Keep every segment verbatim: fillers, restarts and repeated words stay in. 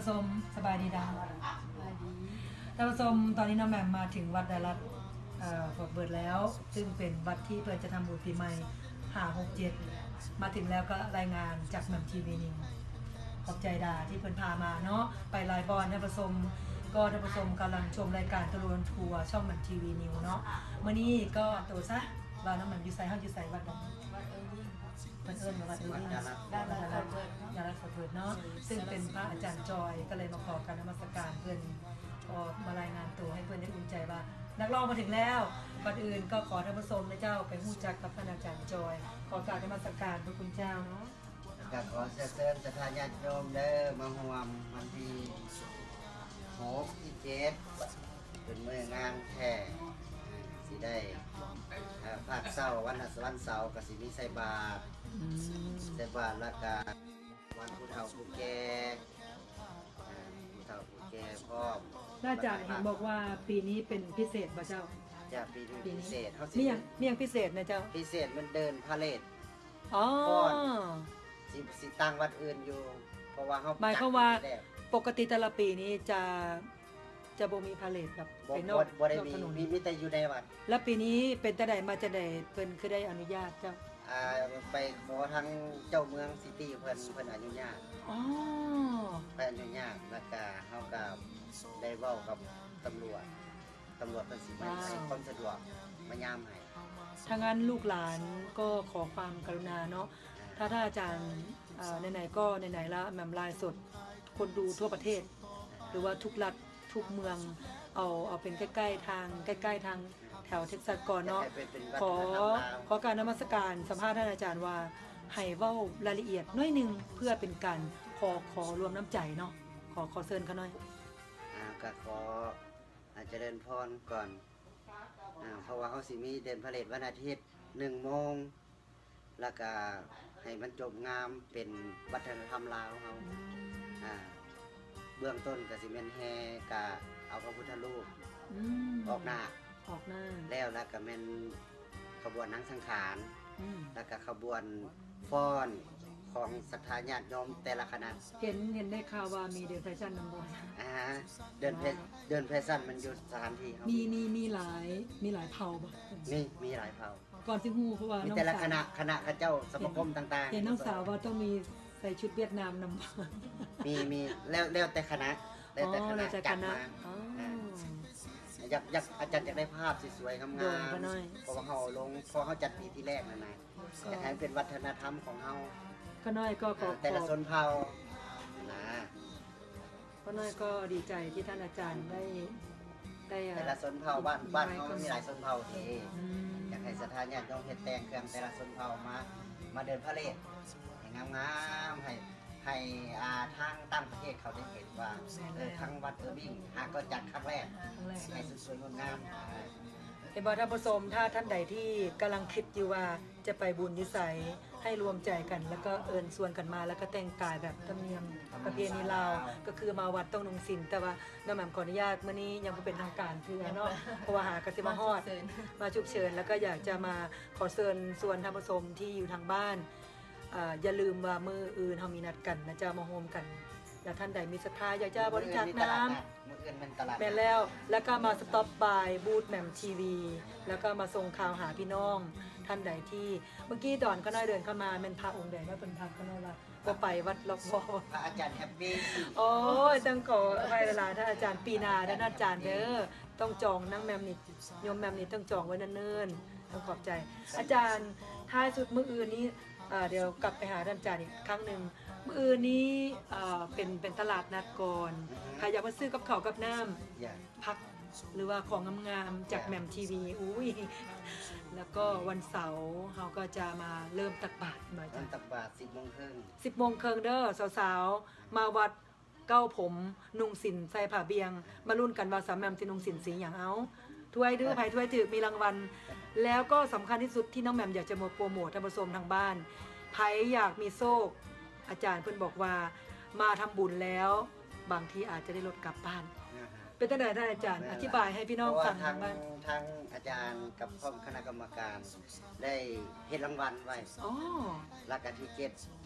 ผู้ชมสบายดีดังท่านผู้ชมตอนนี้น้องแหม่มมาถึงวัดดารัตเอ่อเปิดแล้วซึ่งเป็นวัดที่เปิดจะทำบุญปีใหม่ห้าหกเจ็ดมาถึงแล้วก็รายงานจากแหม่มทีวีนิวขอบใจดาที่เพิ่นพามาเนาะไปลายบอลท่านผู้ชมก็ท่านผู้ชมกำลังชมรายการตะลุนทัวร์ช่องแหม่มทีวีนิวเนาะเมื่อนี้ก็ตัวซะว่าน้องแหม่มอยู่ไสเฮาอยู่ไสวัดนั้นเพิ่นเอิ้นว่าวัดเอิ้นด้านด้านด้านยาลักษณ์เปิดเนาะซึ่งเป็นพระอาจารย์จอยก็เลยมาขอการนมัสการเพิ่นก็มารายงานตัวให้เพื่อนได้อุ่นใจว่านักร้องมาถึงแล้วก่อนอื่นก็ขอท่านผู้ชมนะเจ้าไปหู้จักกับท่านอาจารย์จอยขอกราบนมัสการพระคุณเจ้าเนาะกับขอเชิญสถานญาติโยมเด้อมาห่วมวันที่หกที่เจ็ดเป็นเมื่องานแท้สิได้ภาคเศร้าวันวันเสาร์กับสิมีใส่บาตรใส่บาตรแล้วก็วันผู้เฒ่าผู้แก่ผู้เฒ่าผู้แก่พร้อมอาจารย์เห็นบอกว่าปีนี้เป็นพิเศษป่ะเจ้าจะปีนี้พิเศษเขาสินี่ยังนี่ยังพิเศษนะเจ้าพิเศษมันเดินพาเลทอ๋อสิสิตั้งวัดอื่นอยู่เพราะว่าเขาหมายความว่าปกติแต่ละปีนี้จะจะบ่มีพาเลทแบบเป็นนอกถนนมีมีแต่อยู่ในวัดแล้วปีนี้เป็นแต่ใดมาจะได้เพิ่นคือได้อนุญาตเจ้าอ่าไปขอทั้งเจ้าเมืองซิตี้เพิ่นเพิ่นอนุญาตอ๋อไปอนุญาตแล้วก็เฮาก็ได้เว้ากับตำรวจตำรวจเพิ่นสิมาให้ความสะดวกมายามให้ถ้างั้นลูกหลานก็ขอความกรุณาเนาะถ้าถ้าอาจารย์อ่าไหนๆก็ไหนๆแล้วแหม่มไลฟ์สดคนดูทั่วประเทศหรือว่าทุกรัฐทุกเมืองเอาเอาเป็นใกล้ๆทางใกล้ๆทางแถวเท็กซัสก่อนเนาะขอขอการนมัสการสัมภาษณ์ท่านอาจารย์ว่าให้เว้ารายละเอียดน้อยนึงเพื่อเป็นการขอขอรวมน้ำใจเนาะขอขอเชิญเขาหน่อยอ่าก็ขออาจจะเดินพรก่อนอ่าเพราะว่าเขาสิมีเดินพาเหรดวันอาทิตย์หนึ่งโมงแล้วก็ให้มันจบงามเป็นวัฒนธรรมลาวเขาอ่าเบื้องต้นก็สิเมนแฮกะเอาพระพุทธรูปออกหน้าออกหน้าแล้วแล้วก็เมนขบวนนังสังขารแล้วก็ขบวนฟ้อนของศรัทธาญาติโยมแต่ละคณะเห็นเห็นได้ข่าวว่ามีเดินแฟชั่นนำบ่อยอ่าเดินเดินแฟชั่นมันอยู่สถานที่ครับมีมีมีหลายมีหลายเผ่าบ่มีมีหลายเผ่าก่อนสิฮู้เพราะว่ามีแต่ละคณะคณะข้าเจ้าสมาคมต่างๆเห็นน้องสาวว่าต้องมีใส่ชุดเวียดนามนำมีมีแล้วแล้วแต่คณะแล้วแต่คณะจัดมาอยากอยากอาจารย์อยากได้ภาพสวยๆงามๆเพราะว่าเขาลงพอเขาจัดปีที่แรกนั่นนะอยากให้เป็นวัฒนธรรมของเขาก็น้อยก็ขอแต่ละชนเผ่านะก็น้อยก็ดีใจที่ท่านอาจารย์ได้ได้แต่ละชนเผ่าบ้านบ้านเขามีหลายชนเผ่าที่อยากให้สถานญาติโยมเฮ็ดแต่งเครื่องแต่ละชนเผ่ามามาเดินพาเหรดให้งามๆให้ให้อาทางต่างประเทศเขาได้เห็นว่าเออทางวัดเออร์บิงหาก็จัดครั้งแรกให้สวยๆงามเห็นบ่ท่านผู้ชมถ้าท่านใดที่กำลังคิดอยู่ว่าจะไปบุญยุไสให้รวมใจกันแล้วก็เอิญส่วนกันมาแล้วก็แต่งกายแบบธรรมเนียมประเพณีลาวก็คือมาวัดต้องนุ่งศีลแต่ว่าน้าแหม่มขออนุญาตมื้อนี้ยังบ่เป็นทางการคือเนาะเพราะว่าหากสิมาฮอดมาฉุกเฉินแล้วก็อยากจะมาขอเชิญส่วนท่านผู้ชมที่อยู่ทางบ้านอย่าลืมว่ามืออื่นเฮามีนัดกันนะจะมาโฮมกันแล้วท่านใดมีศรัทธาอยากจะบริจาคน้ำแม่แล้วแล้วก็มาสต็อปบายบูธแหม่มทีวีแล้วก็มาส่งข่าวหาพี่น้องท่านใดที่เมื่อกี้ตอนก็น้อยเดินเข้ามาเป็นพระองค์ใดว่าเป็นพระก็น้อยว่าก็ไปวัดล็อกวอพระอาจารย์แฮปปี้โอ้ยต้องขอไปเวลาท่านอาจารย์ปีนาท่านอาจารย์เด้อต้องจองนั่งแมมนิดโยมแมมนิดต้องจองไว้เนิ่นๆต้องขอบใจอาจารย์ท้ายสุดมื้ออื่นนี้เดี๋ยวกลับไปหาท่านอาจารย์อีกครั้งหนึ่งมื้ออื่นนี้เป็นเป็นตลาดนัดก่อนใครอยากมาซื้อกับข้าวกับน้ำพักหรือว่าของงามๆจากแหม่มทีวีอุ้ยแล้วก็วันเสาร์เราก็จะมาเริ่มตักบาตรหน่อยจ้ะตักบาตรสิบโมงครึ่งสิบโมงครึ่งเด้อสาวๆมาวัดเก้าผมนุ่งสินใส่ผ้าเบียงมาลุ้นกันว่าสาวแหม่มสินุ่งสินสีอย่างเอาถ้วยดื้อไผ่ถ้วยถือมีรางวัลแล้วก็สำคัญที่สุดที่น้องแหม่มอยากจะมาโปรโมทท่านผู้ชมทางบ้านไผ่อยากมีโชคอาจารย์เพิ่นบอกว่ามาทำบุญแล้วบางทีอาจจะได้รถกลับบ้านเป็นตั้งแต่ท่านอาจารย์อธิบายให้พี่น้องฟังทางทางอาจารย์กับคณะกรรมการได้เฮ็ดรางวัลไว้อ๋อแล้วก็ที่เก็ต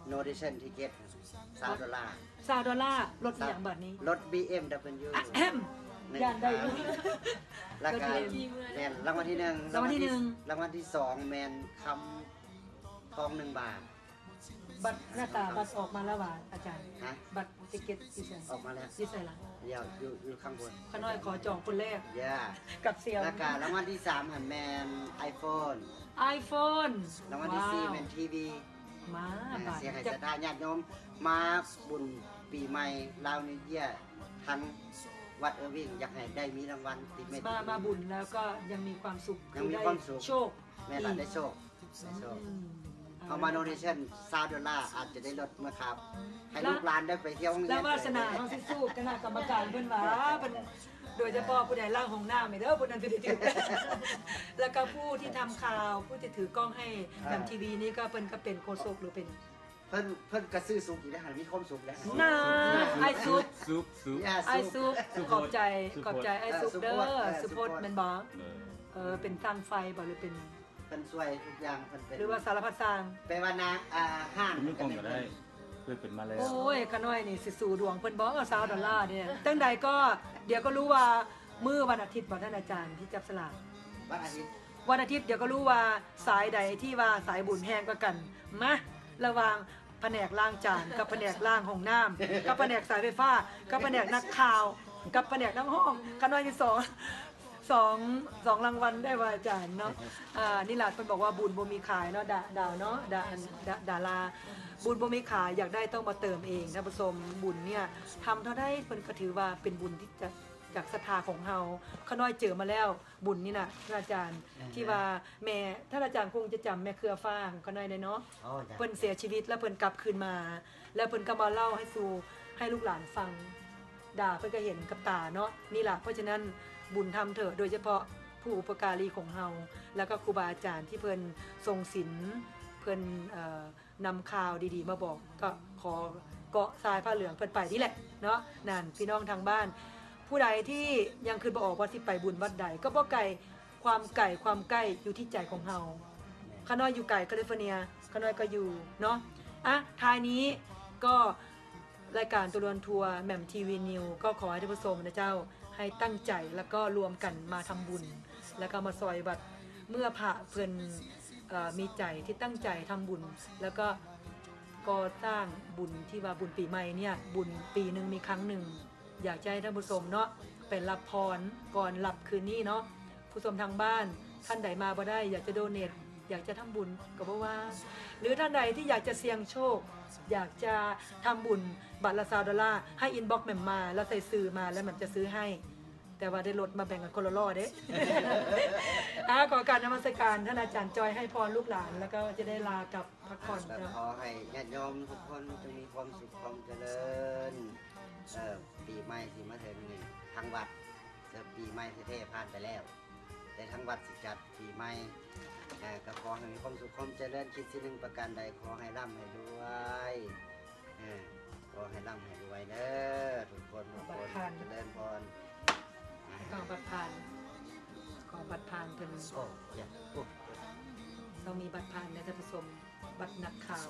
โนดิชั่นทิเก็ตสามดอลลาร์ซาวดอลลาร์รถอย่างแบบนี้รถ บี เอ็ม ดับเบิลยูอะแอมย่านได้อยู่รายการแมนรางวัลที่หนึ่งรางวัลที่หนึ่งรางวัลที่สองแมนคำทองหนึ่งบาทบัตรหน้าตาบัตรออกมาแล้วว่าอาจารย์ฮะบัตรติเก็ตอยู่ใส่ออกมาแล้วอยู่ใส่ละเดี๋ยวอยู่อยู่ข้างบนขน้อยขอจองคนแรกย่ากับเซียวรายการรางวัลที่สามหันแมนไอโฟน iPhone รางวัลที่สี่แมนทีวีมาบาทเสียหายจะศรัทธาญาติโยมมาบุญปีใหม่ลาวนิวเยียร์ทั้งวัดเออร์วิงอยากให้ได้มีรางวัลติดเม็ดมามาบุญแล้วก็ยังมีความสุขยังมีได้ความสุขโชคแม่หลานได้โชคได้โชคอืมเอามาโนเนชั่นซาวดอลลาร์อาจจะได้ลดเมื่อครับ ให้ลูกหลานได้ไปเที่ยวโรงเรียนแล้ววาสนาเขาสิสู้คณะกรรมการเพิ่นว่าเพิ่นโดยเฉพาะผู้ใดล่างของหน้าไม่เด้อผู้นั้นจะได้ถือ แล้วก็ผู้ที่ทำข่าวผู้ที่ถือกล้องให้แบบทีวีนี่ก็เพิ่นก็เป็นโฆษกหรือเป็นเพิ่นเพิ่นกระซื้อสุกอีกแล้วหันมีความสุขแล้วน่าไอซุปซุปซุปย่าไอซุปซุปขอบใจซุปขอบใจไอซุปเด้ซุปโพดอเออสุพจน์ซุปโพดแม่นบ่เออเออเป็นสร้างไฟบ่หรือเป็นเพิ่นช่วยทุกอย่างเพิ่นเป็นหรือว่าสารพัดสร้างไปว่านางอ่าห้างคุณไม่คงก็ได้เพื่อเป็นมาแล้วโอ้ยขน้อยนี่สิสู่ดวงเพิ่นบอกเอาสาวดอลลาร์เนี่ยตั้งใดก็เดี๋ยวก็รู้ว่ามื้อวันอาทิตย์บ่ท่านอาจารย์ที่จับสลากวันอาทิตย์วันอาทิตย์เดี๋ยวก็รู้ว่าสายใดที่ว่าสายบุญแห้งกว่ากันมาระหวังแผนกล้างจานกับแผนกล้างห้องน้ำกับแผนกสายไฟฟ้ากับแผนกนักข่าว กับแผนกน้ำห้องขน้อยที่สองสองสองรางวัลได้ว่าอาจารย์เนาะอ่านี่หลานเพิ่นบอกว่าบุญบ่มีขายเนาะดาดาวเนาะดาดาดาราบุญบ่มีขายอยากได้ต้องมาเติมเองท่านผู้ชมบุญเนี่ยทำเท่าได้เพิ่นก็ถือว่าเป็นบุญที่จะจากศรัทธาของเฮาขาน้อยเจอมาแล้วบุญนี่น่ะท่านอาจารย์ที่ว่าแม่ท่านอาจารย์คงจะจำแม่เครือฟ้าของขาน้อยได้เนาะโอ้จ้ะเพิ่นเสียชีวิตแล้วเพิ่นกลับคืนมา แล้วเพิ่นก็มาเล่าให้สู่ให้ลูกหลานฟังด่าเพิ่นก็เห็นกับตาเนาะนี่ล่ะเพราะฉะนั้นบุญทำเถอะโดยเฉพาะผู้อุปการีของเฮาแล้วก็ครูบาอาจารย์ที่เพิ่นทรงศีลเพิ่นเอ่อนำข่าวดีๆมาบอกก็ขอเกาะทรายผ้าเหลืองเพิ่นไปนี่แหละเนาะนั่นพี่น้องทางบ้าน ผู้ใดที่ยังคืนบ่ออกว่าสิไปบุญวัดใดก็บ่ไกลความไก่ความใกล้อยู่ที่ใจของเฮาขาน้อยอยู่ไกลแคลิฟอร์เนียขาน้อยก็อยู่เนาะอ่ะท้ายนี้ก็รายการตุลวนทัวร์แหม่มทีวีนิวก็ขอให้ท่านผู้ชมนะเจ้าให้ตั้งใจแล้วก็รวมกันมาทำบุญ แล้วก็มาซอยบัตรเมื่อพระเพิ่นเอ่อมีใจที่ตั้งใจทำบุญ แล้วก็ก่อสร้างบุญที่ว่าบุญปีใหม่เนี่ยบุญปีหนึ่งมีครั้งหนึ่งอยากจะให้ท่านผู้ชมเนาะเป็นรับพรก่อนหลับคืนนี้เนาะผู้ชมทางบ้านท่านใดมาบ่ได้อยากจะโดเนทอยากจะทำบุญก็บ่ว่า หรือท่านใดที่อยากจะเสี่ยงโชค อยากจะทำบุญบัตรละสามดอลลาร์ให้อินบ็อกซ์แหม่มมาแล้วใส่ซื้อมาแล้วแหม่มจะซื้อให้ แต่ว่าได้ลดมาแบ่งกันคนละร้อยเด้ อ่าขอการนมัสการท่านอาจารย์จอยให้พรลูกหลานแล้วก็จะได้ลากลับพักผ่อนก็เนาะขอให้ญาติโยมทุกคนจงมีความสุขความเจริญเอ่อปีใหม่ที่มาถึงนี่ทางวัดจะปีใหม่เท่ๆผ่านไปแล้ว แต่ทางวัดสิจัดปีใหม่เอ่อก็ขอให้มีความสุขความเจริญคิดสิ่งหนึ่งประการใดขอให้ร่ำให้รวยเออขอให้ร่ำให้รวยเด้อทุกคนทุกคนเจริญพรกองบัตรผ่านกองบัตรผ่านเพิ่นโอ้ยโอ้ต้องมีบัตรผ่านในท่านผู้ชมบัตรนักข่าว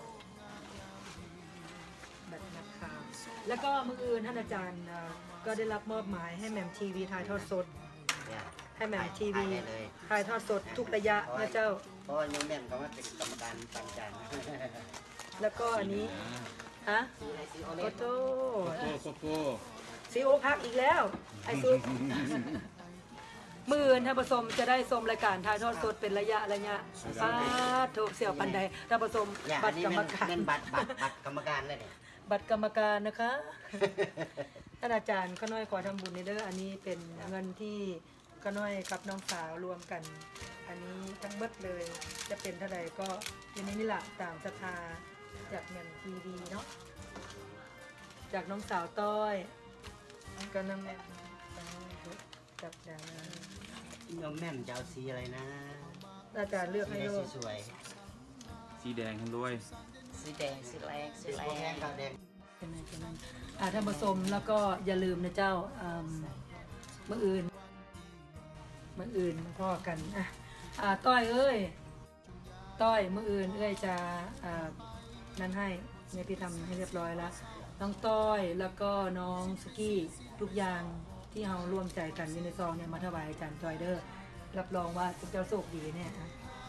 บัตรนักข่าว แล้วก็มื้ออื่นท่านอาจารย์เอ่อก็ได้รับมอบหมายให้แหม่มทีวีถ่ายทอดสดเนี่ยให้แหม่มทีวีได้เลยถ่ายทอดสดทุกระยะนะเจ้าเพราะว่าโยมแม่นเขามาเป็นกรรมการต่างจานแล้วก็อันนี้ฮะซีไอซีโอเลโอนโต้โก้โกโก้ซีโอพักอีกแล้วไอซุปมืออื่นท่านผู้ชมจะได้ชมรายการถ่ายทอดสดเป็นระยะระยะป้าโถเสี่ยวปันใดท่านผู้ชมอย่าบัอัตนรนี้กรรมเป็นการเป็นบัตรบัตรบัตรกรรมการเลยเนี่ยบัตรกรรมการนะคะ ท่านอาจารย์ข้าน้อยขอทำบุญในเด้ออันนี้เป็นเงินที่ข้าน้อยกับน้องสาวรวมกัน อันนี้ทั้งเบิดเลยจะเป็นเท่าไหร่ก็อยันนี้นี่แหละตามศรัทธาจากแหม่มทีวีเนาะจากน้องสาวต้อยก็น้องแม่กับดาราโยมแม่นจะเอาสีอะไรนะอาจารย์เลือกสีให้ได้ด้วยสวยสีแดงทั้งด้วยสีแดงสีแรงๆสีสีแรพวกแห้งงขาวแดงเป็นไงเป็นไงอ่าท่านผสมแล้วก็อย่าลืมนะเจ้าอืมมื่ออื่นมื่ออื่นพ่อกันอ่ะอ่าต้อยเอ้ยต้อยมื่ออื่นเอ้ยจะอ่านั้นให้เนี่ยพี่ทำให้เรียบร้อยแล้วน้องต้อยแล้วก็น้องสกี้ทุกอย่างที่เราร่วมใจกันอยู่ในซองเนี่ยมาถวายอาจารย์จอยเดอร์รับรองว่าทุกเจ้าโชคดีแน่นะ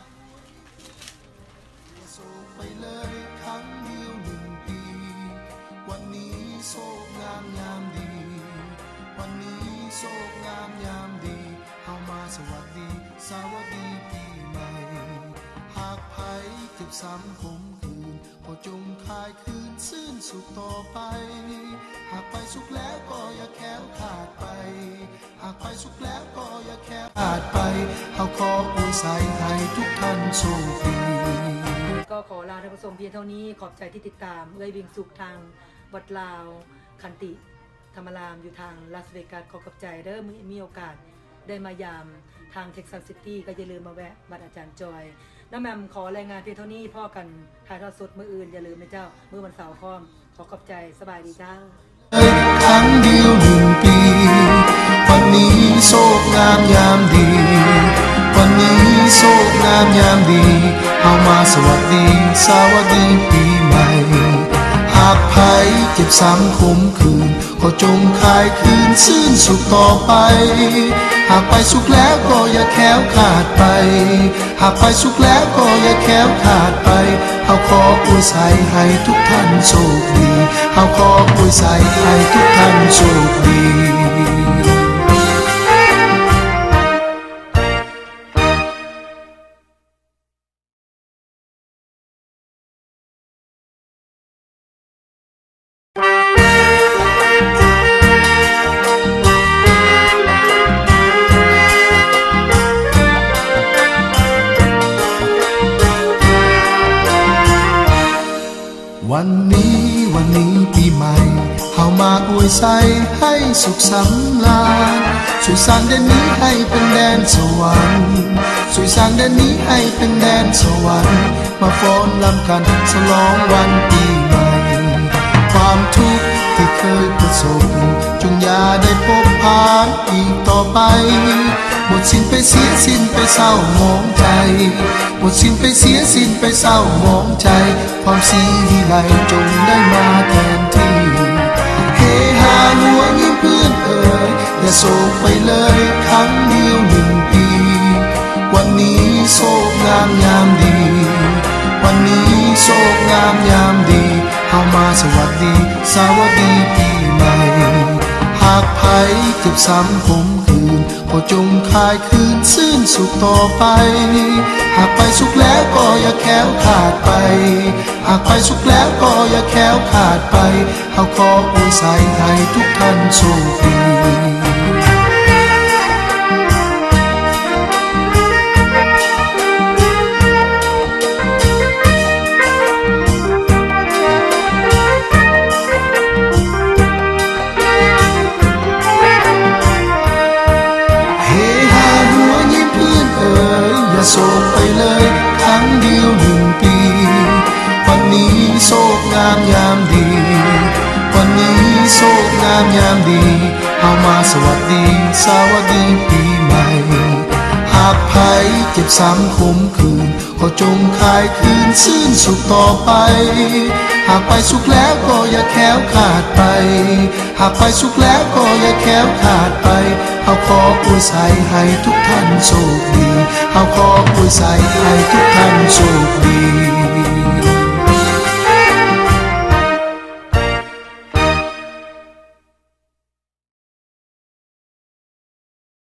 ไปเลยครั้งเดียวหนึ่งปีวันนี้โชคงามยามดีวันนี้โชคงามยามดีเอามาสวัสดีสวัสดีปีใหม่หากไผเจ็บซ้ำขมคืนก็จงคายคืนซื่นสุขต่อไปหากไปสุขแล้วก็อย่าแค้วขาดไปหากไปสุขแล้วก็อย่าแค้วขาดไปเอาขออวยใส่ให้ทุกท่านโชคดีก็ขอลาท่านผู้ชมเพียงเท่านี้ขอบใจที่ติดตามเอ้ยวิงสุขทางวัดลาวคันติธรรมรามอยู่ทางลาสเวกัสขอขอบใจเด้อมีมีโอกาสได้มายามทางเท็กซัสซิตี้ก็อย่าลืมมาแวะบัดอาจารย์จอยน้าแมมขอรายงานเพียงเท่านี้พ่อกันถ่ายทอดสดมื้ออื่นอย่าลืมนะเจ้ามื้อวันเสาร์ค่อมขอขอบใจสบายดีจ้าครั้งเดียวหนึ่งปีวันนี้โชคงามยามดีวันนี้โชคงามยามดีเอามาสวัสดีสวัสดีปีใหม่หากไผเจ็บซ้ำขมคืนก็จงคายคืนซื่นสุขต่อไปหากไปสุขแล้วก็อย่าแค้วขาดไปหากไปสุขแล้วก็อย่าแค้วขาดไปเอาขออวยใส่ให้ทุกท่านโชคดีเอาขออวยใส่ให้ทุกท่านโชคดีวันนี้วันนี้ปีใหม่เฮามาอวยใส่ให้สุขสำราญช่วยสร้างแดนนี้ให้เป็นแดนสวรรค์ช่วยสร้างแดนนี้ให้เป็นแดนสวรรค์มาฟ้อนรำกันฉลองวันปีใหม่ความทุกข์ที่เคยประสบจงอย่าได้พบผ่านอีกต่อไปหมดสิ้นไปเสียสิ้นไปเศร้าหมองใจหมดสิ้นไปเสียสิ้นไปเศร้าหมองใจความสีวิไลจงได้มาแทนที่เฮฮาหัวยิ้มเพื่อนเอ่ยอย่าโศกไปเลยครั้งเดียวหนึ่งปีวันนี้โชคงามยามดีวันนี้โชคงามยามดีเอามาสวัสดีสวัสดีปีใหม่หากไผเจ็บซ้ำขมคืนก็จงคายคืนซื่นสุขต่อไปหากไปสุขแล้วก็อย่าแค้วขาดไปหากไปสุขแล้วก็อย่าแค้วขาดไปเอาขออวยใส่ให้ทุกท่านโชคดีโศกไปเลยครั้งเดียวหนึ่งปีวันนี้โชคงามยามดีวันนี้โชคงามยามดีเอามาสวัสดีสวัสดีปีใหม่หากไผเจ็บซ้ำขมคืนก็จงคายคืนซื่นสุขต่อไปหากไปสุขแล้วก็อย่าแค้วขาดไปหากไปสุขแล้วก็อย่าแค้วขาดไปเอาขออวยใส่ให้ทุกท่านโชคดีเอาขออวยใส่ให้ทุกท่านโชคดี